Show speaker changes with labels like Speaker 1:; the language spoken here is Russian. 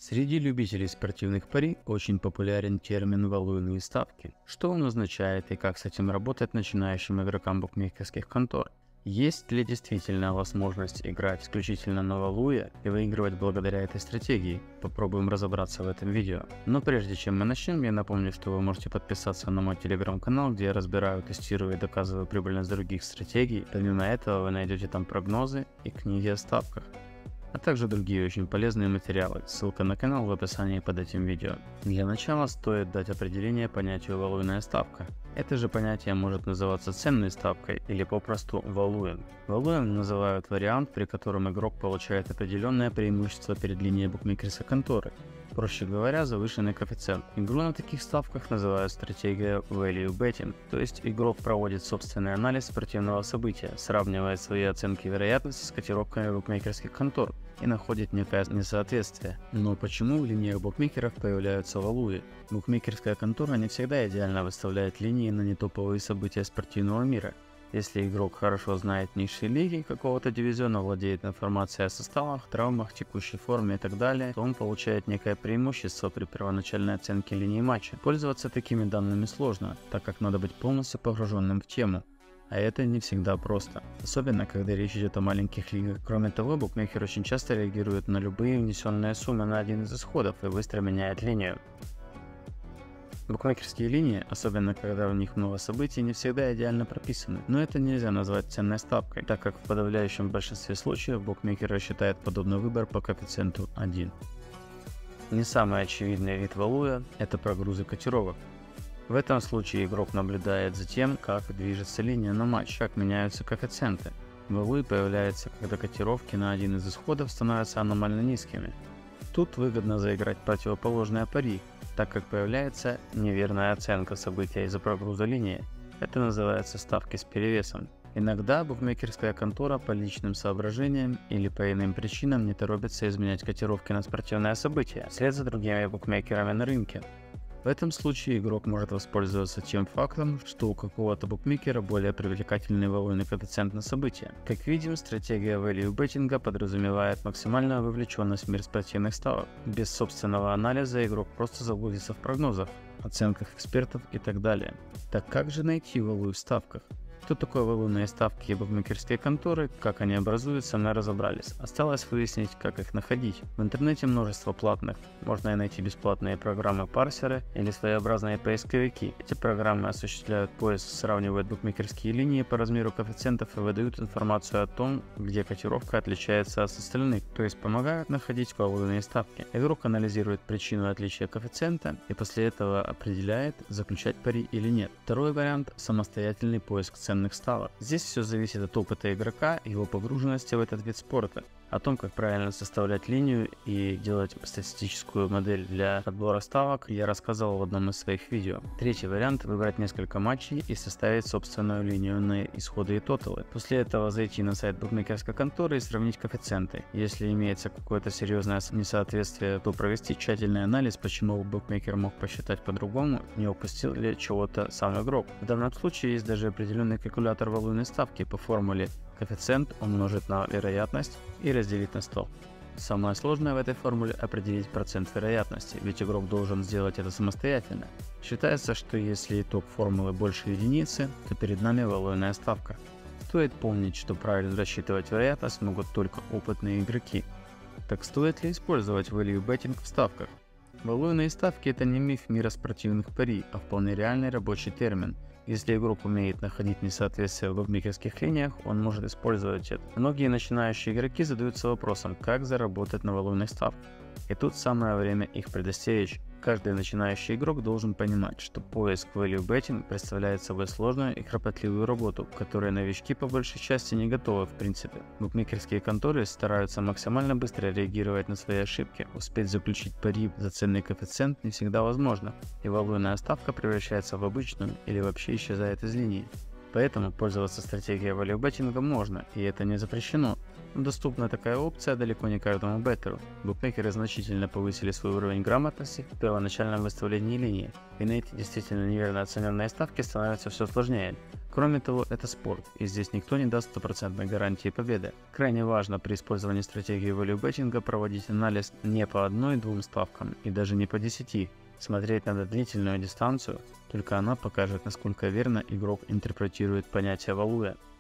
Speaker 1: Среди любителей спортивных пари очень популярен термин «валуйные ставки». Что он означает и как с этим работать начинающим игрокам букмекерских контор? Есть ли действительно возможность играть исключительно на валуе и выигрывать благодаря этой стратегии? Попробуем разобраться в этом видео. Но прежде чем мы начнем, я напомню, что вы можете подписаться на мой телеграм-канал, где я разбираю, тестирую и доказываю прибыльность других стратегий. Помимо этого вы найдете там прогнозы и книги о ставках, а также другие очень полезные материалы. Ссылка на канал в описании под этим видео. Для начала стоит дать определение понятию «валуйная ставка». Это же понятие может называться ценной ставкой или попросту валуем. Валуем называют вариант, при котором игрок получает определенное преимущество перед линией букмекерской конторы. Проще говоря, завышенный коэффициент. Игру на таких ставках называют стратегией value betting, то есть игрок проводит собственный анализ спортивного события, сравнивает свои оценки вероятности с котировками букмекерских контор и находит некое несоответствие. Но почему в линиях букмекеров появляются валуи? Букмекерская контора не всегда идеально выставляет линии на нетоповые события спортивного мира. Если игрок хорошо знает низшие лиги какого-то дивизиона, владеет информацией о составах, травмах, текущей форме и так далее, то он получает некое преимущество при первоначальной оценке линии матча. Пользоваться такими данными сложно, так как надо быть полностью погруженным в тему. А это не всегда просто, особенно когда речь идет о маленьких лигах. Кроме того, букмекер очень часто реагирует на любые внесенные суммы на один из исходов и быстро меняет линию. Букмекерские линии, особенно когда в них много событий, не всегда идеально прописаны, но это нельзя назвать ценной ставкой, так как в подавляющем большинстве случаев букмекер рассчитает подобный выбор по коэффициенту 1. Не самый очевидный вид валуя – это прогрузы котировок. В этом случае игрок наблюдает за тем, как движется линия на матч, как меняются коэффициенты. Валуй появляется, когда котировки на один из исходов становятся аномально низкими. Тут выгодно заиграть противоположное пари, так как появляется неверная оценка события из-за прогруза линии. Это называется ставки с перевесом. Иногда букмекерская контора по личным соображениям или по иным причинам не торопится изменять котировки на спортивное событие вслед за другими букмекерами на рынке. В этом случае игрок может воспользоваться тем фактом, что у какого-то букмекера более привлекательный валуйный коэффициент на событие. Как видим, стратегия value беттинга подразумевает максимальную вовлеченность в мир спортивных ставок. Без собственного анализа игрок просто заблудится в прогнозах, оценках экспертов и так далее. Так как же найти валуй в ставках? Что такое валуйные ставки и букмекерские конторы, как они образуются, мы разобрались. Осталось выяснить, как их находить. В интернете множество платных. Можно и найти бесплатные программы-парсеры или своеобразные поисковики. Эти программы осуществляют поиск, сравнивают букмекерские линии по размеру коэффициентов и выдают информацию о том, где котировка отличается от остальных, то есть помогают находить валуйные ставки. Игрок анализирует причину отличия коэффициента и после этого определяет, заключать пари или нет. Второй вариант – самостоятельный поиск ценных ставок. Здесь все зависит от опыта игрока и его погруженности в этот вид спорта. О том, как правильно составлять линию и делать статистическую модель для отбора ставок, я рассказывал в одном из своих видео. Третий вариант – выбрать несколько матчей и составить собственную линию на исходы и тоталы. После этого зайти на сайт букмекерской конторы и сравнить коэффициенты. Если имеется какое-то серьезное несоответствие, то провести тщательный анализ, почему букмекер мог посчитать по-другому, не упустил ли чего-то сам игрок. В данном случае есть даже определенный калькулятор валуйной ставки по формуле коэффициент умножить на вероятность и разделить на 100. Самое сложное в этой формуле определить процент вероятности, ведь игрок должен сделать это самостоятельно. Считается, что если итог формулы больше единицы, то перед нами валуйная ставка. Стоит помнить, что правильно рассчитывать вероятность могут только опытные игроки. Так стоит ли использовать value betting в ставках? Валуйные ставки – это не миф мира спортивных пари, а вполне реальный рабочий термин. Если игрок умеет находить несоответствия в букмекерских линиях, он может использовать это. Многие начинающие игроки задаются вопросом, как заработать на валуйных ставках. И тут самое время их предостеречь. Каждый начинающий игрок должен понимать, что поиск value betting представляет собой сложную и кропотливую работу, к которой новички по большей части не готовы в принципе. Букмекерские конторы стараются максимально быстро реагировать на свои ошибки. Успеть заключить пари за ценный коэффициент не всегда возможно, и валуйная ставка превращается в обычную или вообще исчезает из линии. Поэтому пользоваться стратегией value betting можно, и это не запрещено. Доступна такая опция далеко не каждому беттеру. Букмекеры значительно повысили свой уровень грамотности в первоначальном выставлении линии, и найти действительно неверно оцененные ставки становится все сложнее. Кроме того, это спорт, и здесь никто не даст стопроцентной гарантии победы. Крайне важно при использовании стратегии value betting проводить анализ не по одной-двум ставкам и даже не по 10. Смотреть надо длительную дистанцию, только она покажет, насколько верно игрок интерпретирует понятие валуя.